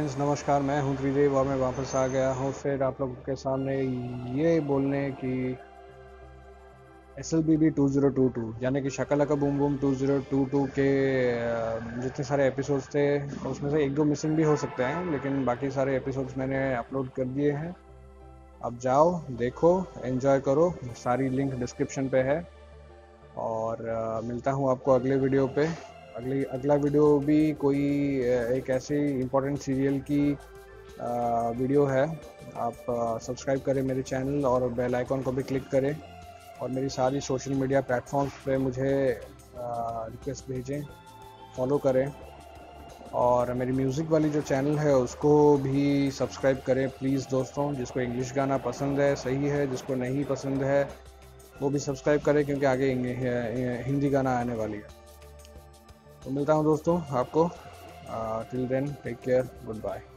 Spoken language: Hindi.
फ्रेंड्स, नमस्कार। मैं हूं त्रिदेव और मैं वापस आ गया हूं फिर आप लोगों के सामने ये बोलने कि SLBB 2022 यानी कि शाका लाका बूम बूम 2022 के जितने सारे एपिसोड्स थे उसमें से एक दो मिसिंग भी हो सकते हैं, लेकिन बाकी सारे एपिसोड्स मैंने अपलोड कर दिए हैं। अब जाओ, देखो, एंजॉय करो। सारी लिंक डिस्क्रिप्शन पे है। और मिलता हूँ आपको अगले वीडियो पे। अगला वीडियो भी कोई एक ऐसी इम्पोर्टेंट सीरियल की वीडियो है। आप सब्सक्राइब करें मेरे चैनल और बेल आइकॉन को भी क्लिक करें और मेरी सारी सोशल मीडिया प्लेटफॉर्म्स पे मुझे रिक्वेस्ट भेजें, फॉलो करें। और मेरी म्यूज़िक वाली जो चैनल है उसको भी सब्सक्राइब करें प्लीज़ दोस्तों। जिसको इंग्लिश गाना पसंद है सही है, जिसको नहीं पसंद है वो भी सब्सक्राइब करें, क्योंकि आगे हिंदी गाना आने वाली है। तो मिलता हूँ दोस्तों आपको। Till then take care, good bye.